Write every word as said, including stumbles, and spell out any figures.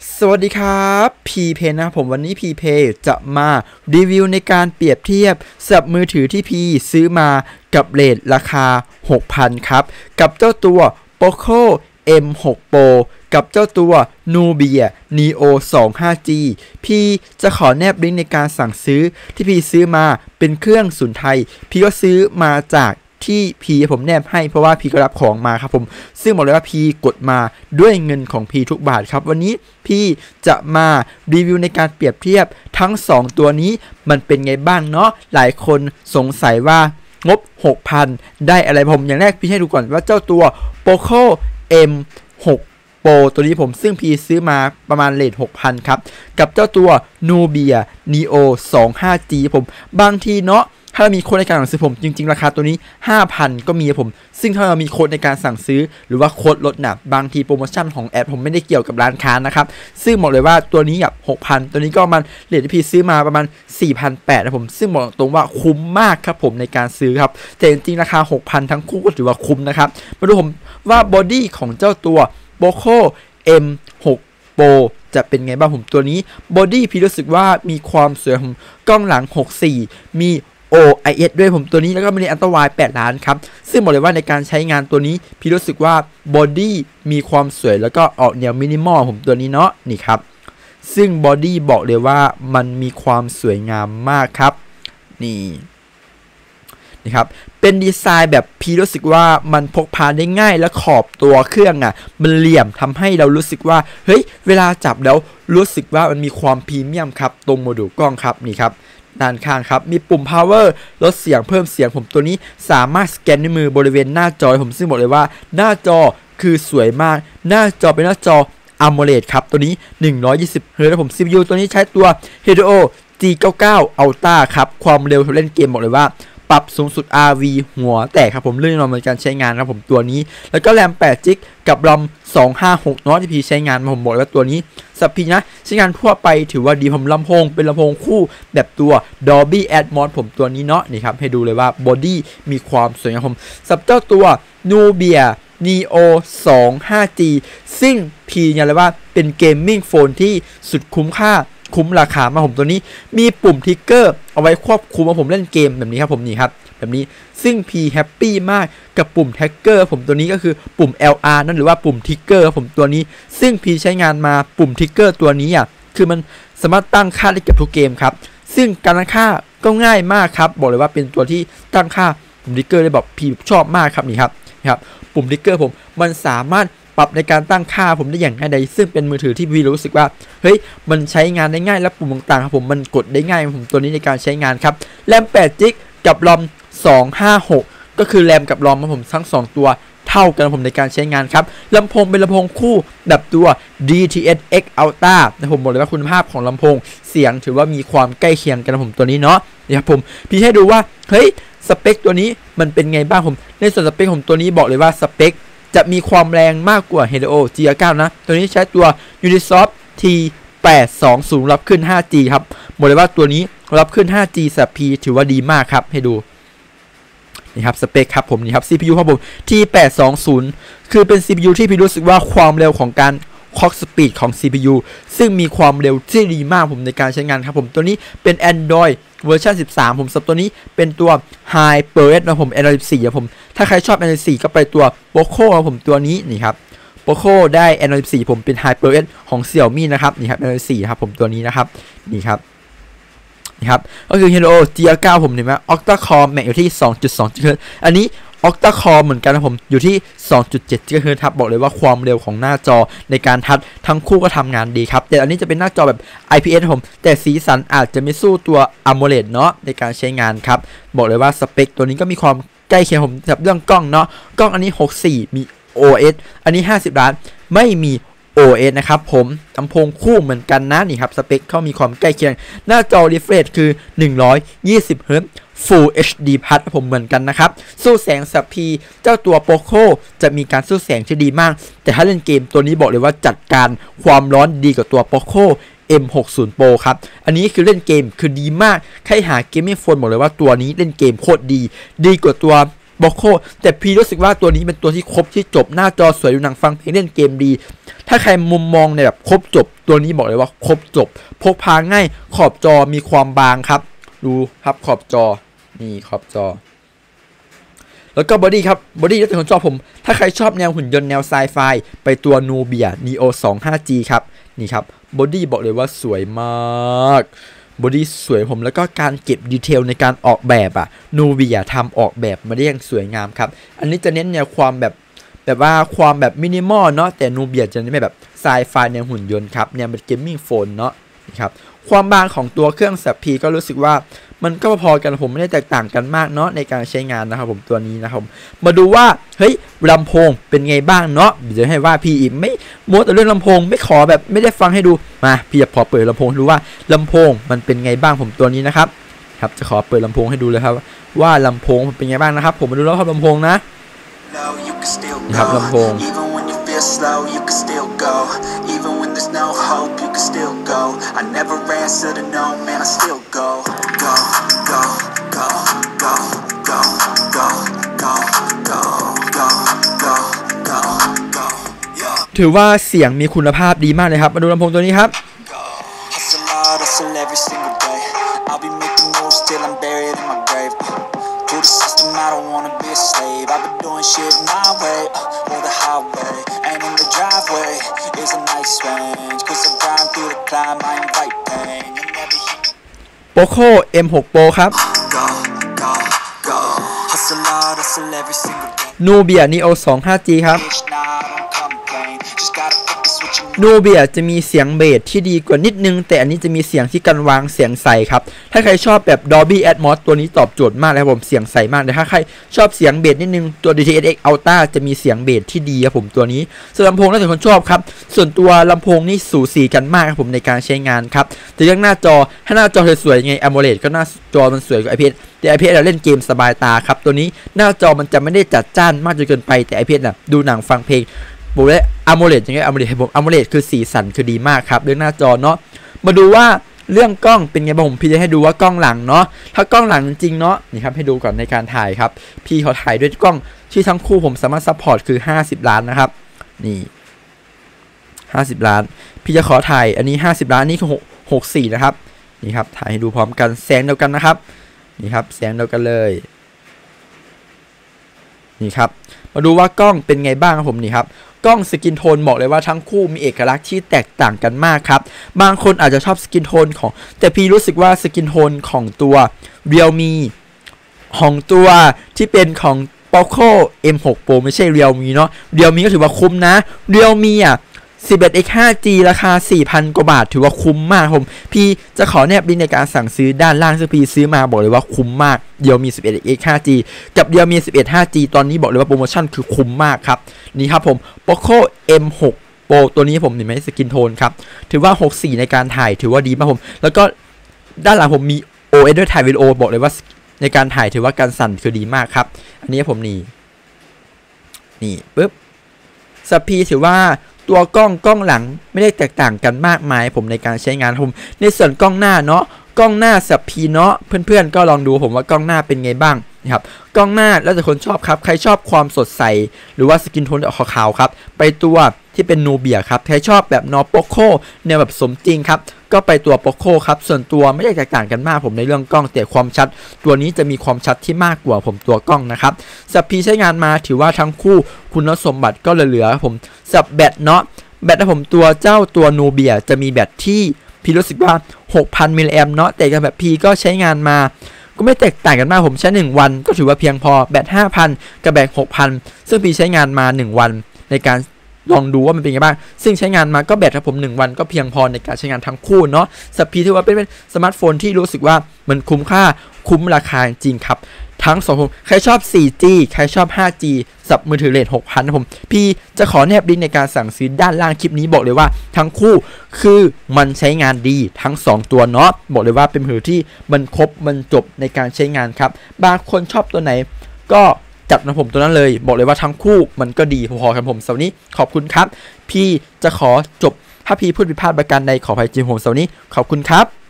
สวัสดีครับพีเพนะผมวันนี้พีเพจะมารีวิวในการเปรียบเทียบสำหรับมือถือที่พีซื้อมากับเรทราคา หกพัน ครับกับเจ้าตัว Poco เอ็ม หก Pro กับเจ้าตัว Nubia Neo ทู ไฟว์ จี พีจะขอแนบลิงก์ในการสั่งซื้อที่พีซื้อมาเป็นเครื่องศูนย์ไทยพีก็ซื้อมาจากที่พีผมแนบให้เพราะว่าพีก็รับของมาครับผมซึ่งบอกเลยว่าพีกดมาด้วยเงินของพีทุกบาทครับวันนี้พีจะมารีวิวในการเปรียบเทียบทั้งสองตัวนี้มันเป็นไงบ้างเนาะหลายคนสงสัยว่างบ หกพัน ได้อะไรผมอย่างแรกพีให้ดูก่อนว่าเจ้าตัว Poco เอ็ม หก Pro ตัวนี้ผมซึ่งพีซื้อมาประมาณเรท หกพัน ครับกับเจ้าตัว Nubia Neo ทู ไฟว์ จี ผมบางทีเนาะถ้าเรามีโค้ดในการสั่งซื้อผมจริงๆราคาตัวนี้ ห้าพัน ก็มีผมซึ่งถ้าเรามีโค้ดในการสั่งซื้อหรือว่าโค้ดลดนะบางทีโปรโมชั่นของแอดผมไม่ได้เกี่ยวกับร้านค้านะครับซึ่งบอกเลยว่าตัวนี้กับ หกพัน ตัวนี้ก็มันเรทที่พี่ซื้อมาประมาณ สี่พันแปดร้อย นะผมซึ่งบอกตรงว่าคุ้มมากครับผมในการซื้อครับแต่จริงๆราคา หกพัน ทั้งคู่ก็ถือว่าคุ้มนะครับมาดูผมว่าบอดี้ของเจ้าตัว Poco เอ็ม หก Pro จะเป็นไงบ้างผมตัวนี้บอดี้พี่รู้สึกว่ามีความสวยผมกล้องหลังหกสิบสี่มีโอ ไอ เอส ด้วยผมตัวนี้แล้วก็มีอัลตร้าไวด์แปดล้านครับซึ่งบอกเลยว่าในการใช้งานตัวนี้พี่รู้สึกว่าบอดี้มีความสวยแล้วก็ออกแนวมินิมอลผมตัวนี้เนาะนี่ครับซึ่งบอดี้บอกเลยว่ามันมีความสวยงามมากครับนี่นี่ครับเป็นดีไซน์แบบพี่รู้สึกว่ามันพกพาได้ง่ายและขอบตัวเครื่องอ่ะมันเหลี่ยมทำให้เรารู้สึกว่าเฮ้ยเวลาจับแล้วรู้สึกว่ามันมีความพรีเมียมครับตรงโมดูลกล้องครับนี่ครับด้านข้างครับมีปุ่ม power ลดเสียงเพิ่มเสียงผมตัวนี้สามารถสแกนด้วยมือบริเวณหน้าจอผมซึ่งบอกเลยว่าหน้าจอคือสวยมากหน้าจอเป็นหน้าจอ AMOLED ครับตัวนี้หนึ่งร้อยยี่สิบเฮิร์ตซ์ผม ซี พี ยู ตัวนี้ใช้ตัว Helio จี เก้าสิบเก้า Ultra ครับความเร็วเล่นเกมบอกเลยว่าปรับสูงสุด อาร์ วี หัวแตกครับผมเรื่องนอนในการใช้งานครับผมตัวนี้แล้วก็แรมแปดจิกกับรอมสองห้าหกเนาะที่พีใช้งานผมบอกว่าตัวนี้สับพีนะใช้งานทั่วไปถือว่าดีผมลำโพงเป็นลำโพงคู่แบบตัว Dolby Atmos ผมตัวนี้เนาะนี่ครับให้ดูเลยว่าบอดี้มีความสวยงามผมสับเจ้าตัว Nubia Neo ทู ไฟว์ จี ซึ่งพีเนี่ยเลยว่าเป็นเกมมิ่งโฟนที่สุดคุ้มค่าคุ้มราคามาผมตัวนี้มีปุ่มทิกเกอร์เอาไว้ควบคุมมาผมเล่นเกมแบบนี้ครับผมนี่ครับแบบนี้ซึ่งพีแฮปปี้มากกับปุ่มแท็กเกอร์ผมตัวนี้ก็คือปุ่ม แอล อาร์ นั่นหรือว่าปุ่มทิกเกอร์ผมตัวนี้ซึ่งพีใช้งานมาปุ่มทิกเกอร์ตัวนี้อ่ะคือมันสามารถตั้งค่าได้เกือบทุกเกมครับซึ่งการตั้งค่าก็ง่ายมากครับบอกเลยว่าเป็นตัวที่ตั้งค่าปุ่มทิกเกอร์ได้แบบพีชอบมากครับนี่ครับครับปุ่มทิกเกอร์ผมมันสามารถปรับในการตั้งค่าผมได้อย่างง่ายดายซึ่งเป็นมือถือที่พี่รู้สึกว่าเฮ้ยมันใช้งานได้ง่ายและปุ่มต่างๆครับผมมันกดได้ง่ายผมตัวนี้ในการใช้งานครับแรมแปดจิกกับรอมสองห้าหกก็คือแรมกับรอมของผมทั้งสองตัวเท่ากันผมในการใช้งานครับลำโพงเป็นลำโพงคู่แบบตัว ดี ที เอส เอ็กซ์ Ultra นะผมบอกเลยว่าคุณภาพของลำโพงเสียงถือว่ามีความใกล้เคียงกันผมตัวนี้เนาะนี่ครับผมพี่ให้ดูว่าเฮ้ยสเปคตัวนี้มันเป็นไงบ้างผมในส่วนสเปคของตัวนี้บอกเลยว่าสเปคจะมีความแรงมากกว่า Helio จี เก้า นะตัวนี้ใช้ตัว Unisoc ที แปดสองศูนย์ รับขึ้น ห้าจี ครับบอกเลยว่าตัวนี้รับขึ้น ห้าจี สับ P ถือว่าดีมากครับให้ดูนี่ครับสเปคครับผมนี่ครับ ซี พี ยู ครับผม ที แปดสองศูนย์ คือเป็น ซี พี ยู ที่พี่รู้สึกว่าความเร็วของการคล็อกสปีดของ ซี พี ยู ซึ่งมีความเร็วที่ดีมากผมในการใช้งานครับผมตัวนี้เป็น Android เวอร์ชันสิบสามผมสับตัวนี้เป็นตัว HyperX นะผม Android สิบสี่ครับผมถ้าใครชอบ Android สิบสี่ก็ไปตัว Poco ครับผมตัวนี้นี่ครับ Poco ได้ Android สิบสี่ผมเป็น HyperX ของ Xiaomi นะครับนี่ครับ Android สี่ครับผมตัวนี้นะครับนี่ครับนี่ครับก็คือ Helio จี เก้า ผมเห็นไหม Octa Core Max อยู่ที่ สองจุดสอง จิกะเฮิรตซ์อันนี้ Octa Core เหมือนกันนะผมอยู่ที่ สองจุดเจ็ด จิกะเฮิรตซ์ครับบอกเลยว่าความเร็วของหน้าจอในการทัชทั้งคู่ก็ทำงานดีครับแต่อันนี้จะเป็นหน้าจอแบบ ไอ พี เอส ผมแต่สีสันอาจจะไม่สู้ตัว AMOLED เนาะในการใช้งานครับบอกเลยว่าสเปคตัวนี้ก็มีความใกล้เคียงผมกับเรื่องกล้องเนาะกล้องอันนี้หกสิบสี่มี โอ เอส อันนี้ห้าสิบล้านไม่มี โอ เอส นะครับผมลำโพงคู่เหมือนกันนะนี่ครับสเปคเขามีความใกล้เคียงหน้าจอ refresh คือหนึ่งร้อยยี่สิบเฮิร์ตซ์ Full เอช ดี Plus ผมเหมือนกันนะครับสู้แสงสับพีเจ้าตัว Poco จะมีการสู้แสงที่ดีมากแต่ถ้าเล่นเกมตัวนี้บอกเลยว่าจัดการความร้อนดีกว่าตัว Poco เอ็ม หกสิบ Pro ครับอันนี้คือเล่นเกมคือดีมากใครหาเกมมิ่งโฟนบอกเลยว่าตัวนี้เล่นเกมโคตรดีดีกว่าตัวบล็อกโคแต่พี่รู้สึกว่าตัวนี้เป็นตัวที่ครบที่จบหน้าจอสวยดูหนังฟังเพลงเล่นเกมดีถ้าใครมุมมองในแบบครบจบตัวนี้บอกเลยว่าครบจบพกพาง่ายขอบจอมีความบางครับดูครับขอบจอนี่ขอบจอแล้วก็บอดี้ครับบอดี้แล้วแต่คนชอบผมถ้าใครชอบแนวหุ่นยนต์แนวไซไฟไปตัวนูเบีย นีโอ สอง ห้าจี ครับนี่ครับบอดี้บอกเลยว่าสวยมากบอดี้สวยผมแล้วก็การเก็บดีเทลในการออกแบบอะนูเบียทำออกแบบมาได้อย่างสวยงามครับอันนี้จะเน้นแนวความแบบแบบว่าความแบบมินิมอลเนาะแต่นูเบียจะเน้นแบบไซไฟแนวหุ่นยนต์ครับแนวเป็นเกมมิ่งโฟนเนาะครับความบางของตัวเครื่องสับพีก็รู้สึกว่ามันก็พอกันผมไม่ได้แตกต่างกันมากเนาะในการใช้งานนะครับผมตัวนี้นะครับมาดูว่าเฮ้ยลำโพงเป็นไงบ้างเนาะเดี๋ยวให้ว่าพี่อีกไม่มัวแต่เรื่องลำโพงไม่ขอแบบไม่ได้ฟังให้ดูมาพี่จะพอเปิดลำโพงดูว่าลำโพงมันเป็นไงบ้างผมตัวนี้นะครับครับจะขอเปิดลำโพงให้ดูเลยครับว่าลำโพงมันเป็นไงบ้างนะครับผมมาดูแล้วครับลำโพงนะนี่ครับลำโพงslow you can still go even when there's no hope you can still go I never answer to no man I still go go go go go go go go go go go go go ถือว่าเสียงมีคุณภาพดีมากเลยครับมาดูลำโพงตัวนี้ครับI don't wanna be a slave. I've been doing shit my way, uh, or the highway. And in the driveway is a nice range. Cause I grind through the climb, I invite pain. Poco เอ็ม หก Pro ครับ Nubia นีโอ สอง ห้าจี ครับนูเบียจะมีเสียงเบสที่ดีกว่านิดนึงแต่อันนี้จะมีเสียงที่กันวางเสียงใสครับถ้าใครชอบแบบ Dolby Atmos ตัวนี้ตอบโจทย์มากเลยครับผมเสียงใสมากแต่ถ้าใครชอบเสียงเบสนิดนึงตัว ดี ที เอส เอ็กซ์ Ultra จะมีเสียงเบสที่ดีครับผมตัวนี้ส่วนลำโพงแล้วแต่คนชอบครับส่วนตัวลำโพงนี่สูสีกันมากครับผมในการใช้งานครับแต่เรื่องหน้าจอถ้าหน้าจอสวยๆยังไง AMOLED ก็หน้าจอมันสวยกว่า ไอ พี เอส แต่ ไอ พี เอส เราเล่นเกมสบายตาครับตัวนี้หน้าจอมันจะไม่ได้จัดจ้านมากจนเกินไปแต่ ไอ พี เอส น่ะดูหนังฟังเพลงบอกเลยอะโมเลดยังไงอะโมเลดให้ผมอะโมเลดคือสีสันคือดีมากครับเรื่องหน้าจอเนาะมาดูว่าเรื่องกล้องเป็นไงบ้างผมพี่จะให้ดูว่ากล้องหลังเนาะถ้ากล้องหลังจริงเนาะนี่ครับให้ดูก่อนในการถ่ายครับพี่เขาถ่ายด้วยกล้องที่ทั้งคู่ผมสามารถซัพพอร์ตคือห้าสิบล้านนะครับนี่ห้าสิบล้านพี่จะขอถ่ายอันนี้ห้าสิบล้านนี่คือหกสิบสี่นะครับนี่ครับถ่ายให้ดูพร้อมกันแสงเดียวกันนะครับนี่ครับแสงเดียวกันเลยนี่ครับมาดูว่ากล้องเป็นไงบ้างครับผมนี่ครับกล้องสกินโทนบอกเลยว่าทั้งคู่มีเอกลักษณ์ที่แตกต่างกันมากครับบางคนอาจจะชอบสกินโทนของแต่พี่รู้สึกว่าสกินโทนของตัว Realme ของตัวที่เป็นของ Poco เอ็ม หก Pro ไม่ใช่ Realme เนาะ Realme ก็ถือว่าคุ้มนะ Realme อ่ะสิบเอ็ด เอ็กซ์ ห้าจี ราคา สี่พัน กว่าบาทถือว่าคุ้มมากผมพี่จะขอแนบลิงก์ในการสั่งซื้อด้านล่างซึ่งพี่ซื้อมาบอกเลยว่าคุ้มมากเดี๋ยวมี สิบเอ็ด เอ็กซ์ ห้าจี กับเดี๋ยวมี สิบเอ็ด ห้าจี ตอนนี้บอกเลยว่าโปรโมชั่นคือคุ้มมากครับนี่ครับผม Poco เอ็ม หก Pro ตัวนี้ผมเห็นไหมสกินโทนครับถือว่าหกสิบสี่ในการถ่ายถือว่าดีมากผมแล้วก็ด้านหลังผมมี โอ เอส ด้วยถ่ายวิดีโอบอกเลยว่าในการถ่ายถือว่าการสั่นคือดีมากครับอันนี้ผมนี่นี่ปึ๊บสปีถือว่าตัวกล้องกล้องหลังไม่ได้แตกต่างกันมากมายผมในการใช้งานผมในส่วนกล้องหน้าเนาะกล้องหน้าสับพีเนาะเพื่อนๆก็ลองดูผมว่ากล้องหน้าเป็นไงบ้างนะครับกล้องหน้าแล้วแต่คนชอบครับใครชอบความสดใสหรือว่าสกินโทนออกขาวๆครับไปตัวที่เป็นนูเบียครับใครชอบแบบนอโปโคแนวแบบสมจริงครับก็ไปตัวโปโคครับส่วนตัวไม่ได้แตกต่างกันมากผมในเรื่องกล้องแต่ความชัดตัวนี้จะมีความชัดที่มากกว่าผมตัวกล้องนะครับสับพีใช้งานมาถือว่าทั้งคู่คุณสมบัติก็เหลือๆผมสับแบตเนาะแบตผมตัวเจ้าตัวนูเบียจะมีแบตที่พี่รู้สึกว่า หกพัน มิลลิแอมป์เนาะแต่กับแบบพี่ก็ใช้งานมาก็ไม่แตกต่างกันมากผมใช้หนึ่งวันก็ถือว่าเพียงพอแบต ห้าพัน กับแบต หกพัน ซึ่งพี่ใช้งานมาหนึ่งวันในการลองดูว่ามันเป็นยังไงบ้างซึ่งใช้งานมาก็แบตครับผมหนึ่งวันก็เพียงพอในการใช้งานทั้งคู่เนาะสับพีถือว่าเป็นสมาร์ทโฟนที่รู้สึกว่ามันคุ้มค่าคุ้มราคาจริงครับทั้งสองผมใครชอบ โฟร์จี ใครชอบ ห้าจี สับมือถือเรท หกพัน นะผมพี่จะขอแนบลิงก์ในการสั่งซื้อด้านล่างคลิปนี้บอกเลยว่าทั้งคู่คือมันใช้งานดีทั้งสองตัวเนาะบอกเลยว่าเป็นมือถือที่มันครบมันจบในการใช้งานครับบางคนชอบตัวไหนก็จัดนะผมตัวนั้นเลยบอกเลยว่าทั้งคู่มันก็ดีพอๆกันผมสวัสดีขอบคุณครับพี่จะขอจบถ้าพี่พูดผิดพลาดประการใดขออภัยจริงผมสวัสดีขอบคุณครับ